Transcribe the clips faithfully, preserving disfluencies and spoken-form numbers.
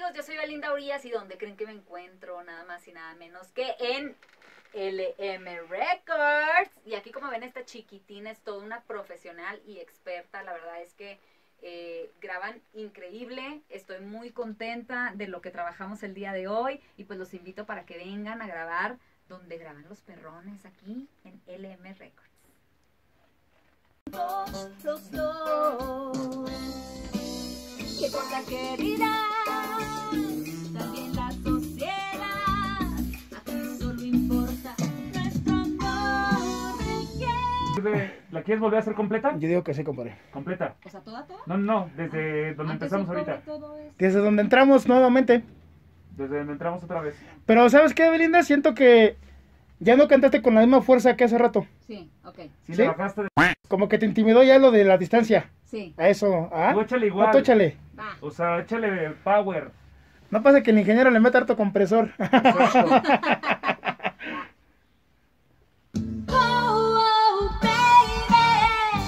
amigos? Yo soy Belinda Urías y ¿dónde creen que me encuentro? Nada más y nada menos que en L M Records. Y aquí, como ven, esta chiquitina es toda una profesional y experta. La verdad es que eh, graban increíble. Estoy muy contenta de lo que trabajamos el día de hoy. Y pues los invito para que vengan a grabar donde graban los perrones, aquí en L M Records. Los dos, qué cosa querida, también la sociedad, aquí solo importa nuestro amor. ¿La quieres volver a hacer completa? Yo digo que sí, compadre. ¿Completa? O sea, ¿toda, toda? No, no, desde Ah, donde antes empezamos un cover, ahorita. todo esto. Desde donde entramos nuevamente. Desde donde entramos otra vez. Pero ¿sabes qué, Belinda? Siento que ya no cantaste con la misma fuerza que hace rato. Sí, ok. Si ¿Sí? le bajaste de... Como que te intimidó ya lo de la distancia. Sí, A eso, ¿ah? Tú échale igual. No, tú échale. va. O sea, échale power. No pasa que el ingeniero le meta harto compresor. Exacto. Oh, oh, baby.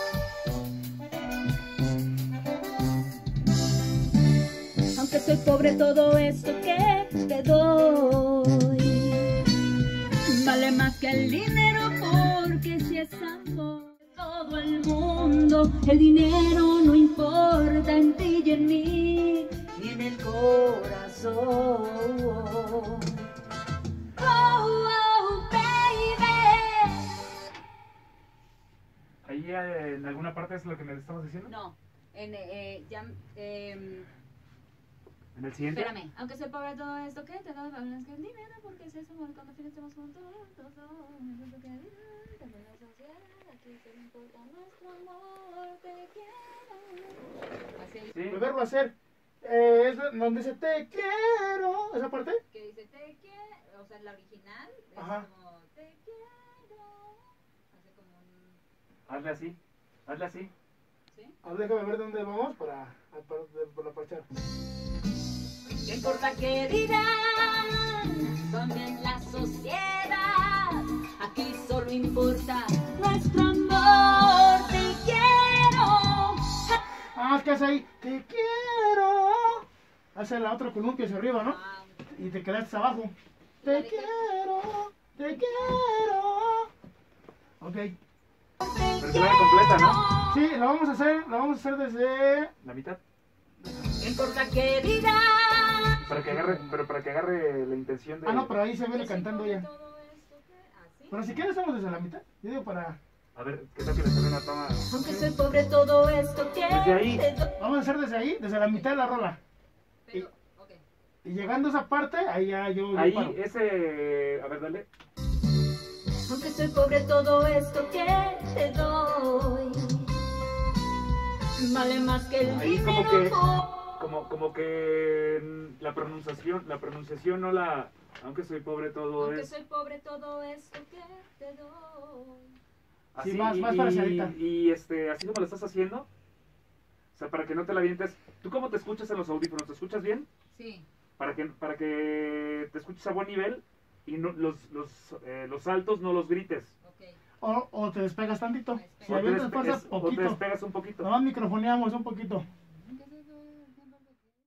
Aunque soy pobre, todo esto que te doy vale más que el dinero, porque si es amor de todo el mundo, el dinero no importa en ti y en mí, ni en el corazón. Oh, oh, baby. Ahí eh, en alguna parte es lo que me estabas diciendo. No, en, eh, ya, eh, En el siguiente. espérame, aunque soy pobre todo esto que te doy, vale más que el dinero, porque si es amor cuando al fin estemos juntos, todo, eso es lo que hay, también la sociedad, aquí solo importa nuestro amor, te quiero. Así, Sí. Volverlo a hacer. Eh, es donde dice te quiero. ¿Esa parte? que dice te quiero, o sea, la original es Ajá. como te quiero, hace como un, Hazle así. Hazle así. ¿sí? Ahora déjame ver dónde vamos para, para, para parchar. ¿Qué importa que dirán también la sociedad? Aquí solo importa nuestro amor, te quiero. Ah, es que hace ahí. Te quiero. Hace la otra columpio hacia arriba, ¿no? Ah, Y te quedaste abajo. Te quiero. Te quiero. Ok. Pero que la haga completa, ¿no? Sí, la vamos a hacer, la vamos a hacer desde... La mitad. ¿qué importa que dirán? Para que agarre, pero para que agarre la intención de... Ah, no, pero ahí se viene Que cantando soy ya. pobre todo esto que- ¿ah, sí? Pero si quieres hacemos desde la mitad. Yo digo para... A ver, ¿qué tal que le sale una toma? Aunque soy pobre todo esto que Desde ahí. te doy. Vamos a hacer desde ahí, desde la mitad de la rola. Pero, ok. Y llegando a esa parte, ahí ya yo... yo Ahí, paro. ese... A ver, dale. Aunque soy pobre todo esto que te doy vale más que el Ahí dinero. como que... por- Como, como que mm, la pronunciación, la pronunciación no la... Aunque soy pobre todo Aunque es... soy pobre todo esto que te doy. Así, Sí, más- y, más para y- hacia y, este, así como lo estás haciendo, o sea, para que no te la avientes. ¿Tú cómo te escuchas en los audífonos? ¿Te escuchas bien? Sí. Para que, para que te escuches a buen nivel y no, los, los, eh, los altos no los grites. Ok. O, o te despegas tantito. Me Si O te, avientas despe- fuerza, es- o te poquito. despegas un poquito. Nomás microfoneamos un poquito.